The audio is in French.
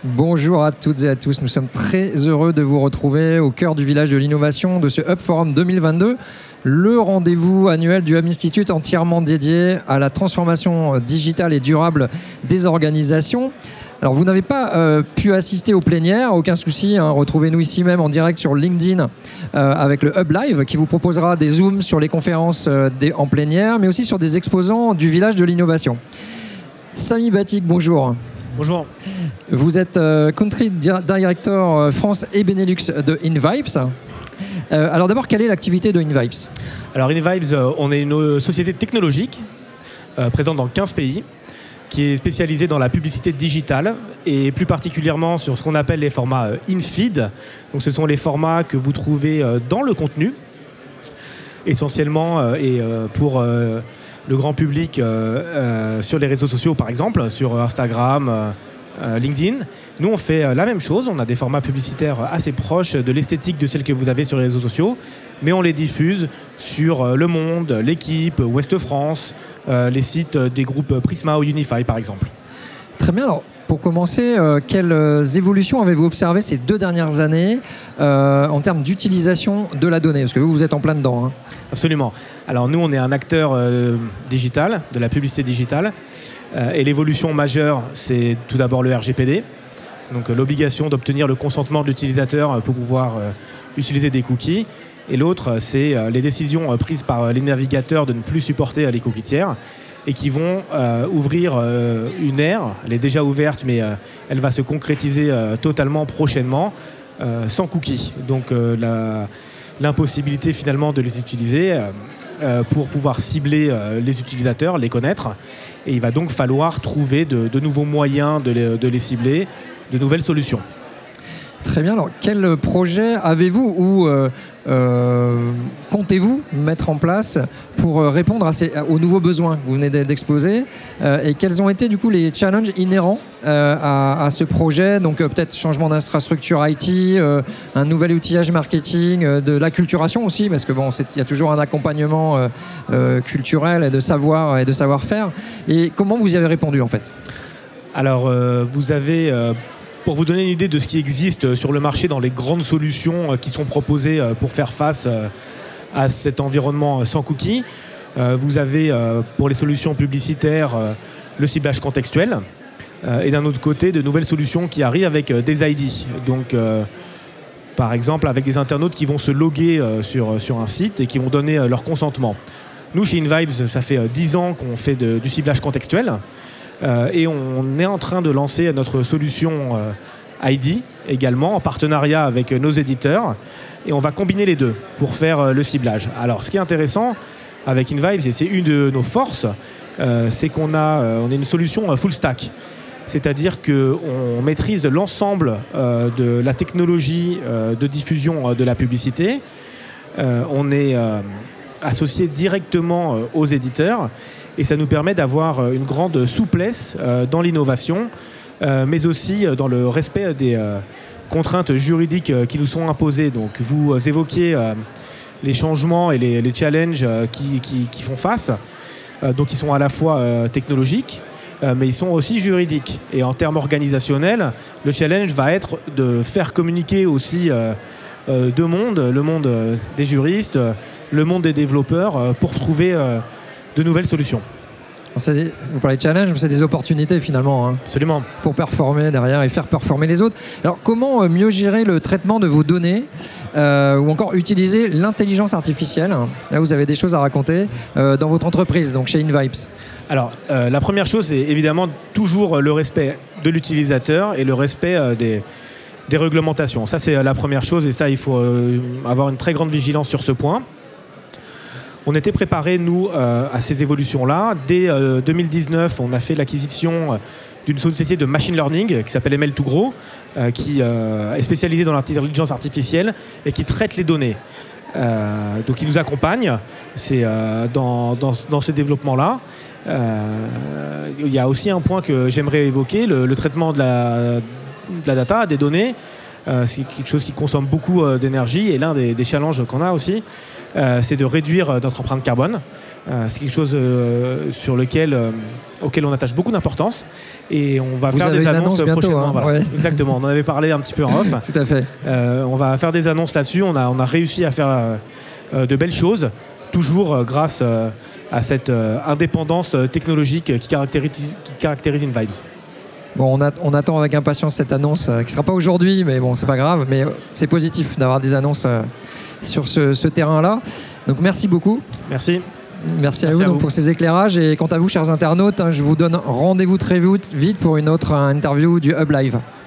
Bonjour à toutes et à tous, nous sommes très heureux de vous retrouver au cœur du village de l'innovation de ce Hub Forum 2022, le rendez-vous annuel du Hub Institute entièrement dédié à la transformation digitale et durable des organisations. Alors vous n'avez pas pu assister aux plénières, aucun souci, hein, retrouvez-nous ici même en direct sur LinkedIn avec le Hub Live qui vous proposera des zooms sur les conférences en plénière, mais aussi sur des exposants du village de l'innovation. Samy Batik, bonjour. Bonjour. Vous êtes Country Director France et Benelux de InVibes. Alors d'abord, quelle est l'activité de InVibes? Alors InVibes, on est une société technologique présente dans 15 pays qui est spécialisée dans la publicité digitale et plus particulièrement sur ce qu'on appelle les formats in-feed. Donc ce sont les formats que vous trouvez dans le contenu, essentiellement et pour le grand public sur les réseaux sociaux par exemple, sur Instagram, LinkedIn. Nous on fait la même chose, on a des formats publicitaires assez proches de l'esthétique de celles que vous avez sur les réseaux sociaux, mais on les diffuse sur Le Monde, L'Équipe, Ouest France, les sites des groupes Prisma ou Unify par exemple. Très bien, alors pour commencer, quelles évolutions avez-vous observées ces 2 dernières années en termes d'utilisation de la donnée? Parce que vous êtes en plein dedans. Hein. Absolument. Alors nous, on est un acteur digital, de la publicité digitale. Et l'évolution majeure, c'est tout d'abord le RGPD. Donc l'obligation d'obtenir le consentement de l'utilisateur pour pouvoir utiliser des cookies. Et l'autre, c'est les décisions prises par les navigateurs de ne plus supporter les cookies tiers et qui vont ouvrir une ère. Elle est déjà ouverte, mais elle va se concrétiser totalement prochainement, sans cookies. Donc l'impossibilité finalement de les utiliser pour pouvoir cibler les utilisateurs, les connaître. Et il va donc falloir trouver de nouveaux moyens de les cibler, de nouvelles solutions. Très bien, alors quel projet avez-vous ou comptez-vous mettre en place pour répondre aux nouveaux besoins que vous venez d'exposer et quels ont été du coup les challenges inhérents à ce projet? Donc peut-être changement d'infrastructure IT, un nouvel outillage marketing, de l'acculturation aussi, parce que bon, il y a toujours un accompagnement culturel et de savoir et de savoir-faire. Et comment vous y avez répondu en fait? Alors vous avez... Pour vous donner une idée de ce qui existe sur le marché dans les grandes solutions qui sont proposées pour faire face à cet environnement sans cookies, vous avez pour les solutions publicitaires le ciblage contextuel et d'un autre côté de nouvelles solutions qui arrivent avec des ID. Donc par exemple avec des internautes qui vont se loguer sur un site et qui vont donner leur consentement. Nous chez InVibes, ça fait 10 ans qu'on fait du ciblage contextuel. Et on est en train de lancer notre solution ID également en partenariat avec nos éditeurs et on va combiner les deux pour faire le ciblage. Alors ce qui est intéressant avec InVibes et c'est une de nos forces, c'est qu'on on est une solution full stack. C'est-à-dire qu'on maîtrise l'ensemble de la technologie de diffusion de la publicité. On est associé directement aux éditeurs. Et ça nous permet d'avoir une grande souplesse dans l'innovation, mais aussi dans le respect des contraintes juridiques qui nous sont imposées. Donc vous évoquiez les changements et les challenges qui font face. Donc ils sont à la fois technologiques, mais ils sont aussi juridiques. Et en termes organisationnels, le challenge va être de faire communiquer aussi deux mondes, le monde des juristes, le monde des développeurs, pour trouver de nouvelles solutions. Vous parlez de challenge, mais c'est des opportunités finalement. Hein, absolument. Pour performer derrière et faire performer les autres. Alors comment mieux gérer le traitement de vos données ou encore utiliser l'intelligence artificielle? Là, vous avez des choses à raconter dans votre entreprise, donc chez InVibes. Alors, la première chose, c'est évidemment toujours le respect de l'utilisateur et le respect des réglementations. Ça, c'est la première chose et ça, il faut avoir une très grande vigilance sur ce point. On était préparés, nous, à ces évolutions-là. Dès 2019, on a fait l'acquisition d'une société de machine learning qui s'appelle ML2Grow, qui est spécialisée dans l'intelligence artificielle et qui traite les données. Donc, il nous accompagne dans ces développements-là. Il y a aussi un point que j'aimerais évoquer, le traitement de la data, des données. C'est quelque chose qui consomme beaucoup d'énergie et l'un des challenges qu'on a aussi, c'est de réduire notre empreinte carbone. C'est quelque chose auquel on attache beaucoup d'importance. Et on va faire des annonces bientôt, prochainement. Hein, voilà. ouais. Exactement, on en avait parlé un petit peu en off. Tout à fait. On va faire des annonces là-dessus. On a réussi à faire de belles choses, toujours grâce à cette indépendance technologique qui caractérise InVibes. Bon, on attend avec impatience cette annonce qui ne sera pas aujourd'hui, mais bon, c'est pas grave. Mais c'est positif d'avoir des annonces sur ce terrain-là. Donc merci beaucoup. Merci. Merci à vous, donc, pour ces éclairages. Et quant à vous, chers internautes, je vous donne rendez-vous très vite pour une autre interview du Hub Live.